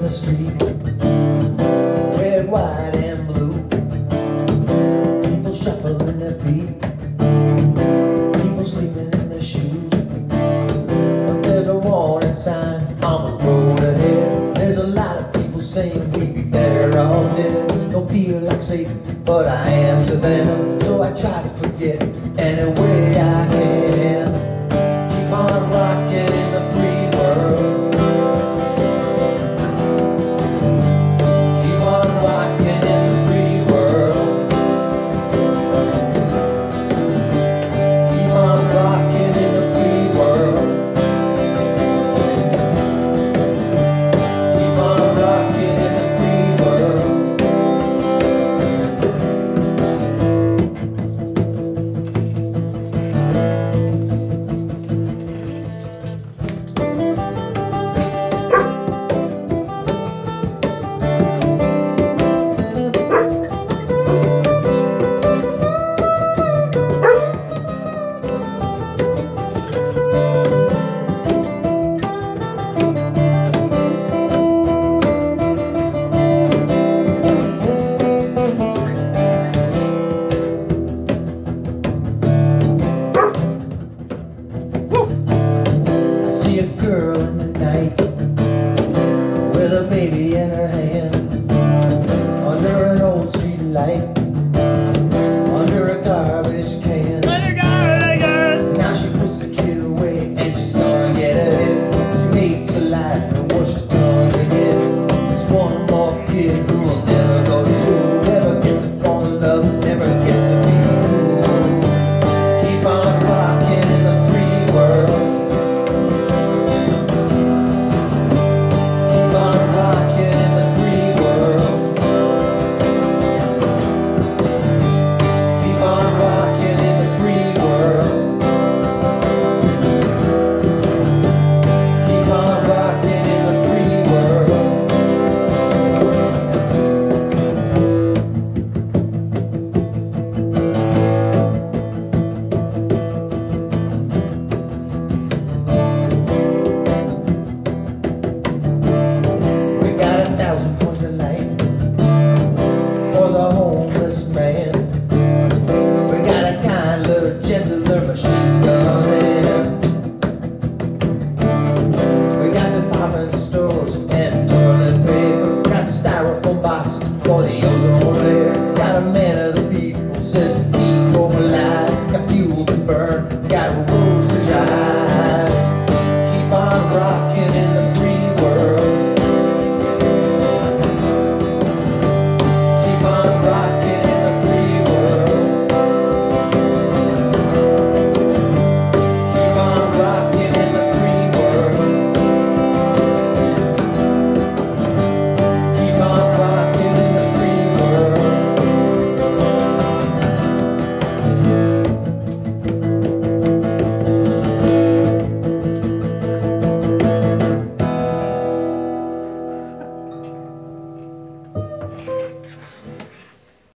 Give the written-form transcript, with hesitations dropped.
the street, red, white, and blue. People shuffling their feet, people sleeping in their shoes. But there's a warning sign on the road ahead. There's a lot of people saying we'd be better off dead. Don't feel like Satan, but I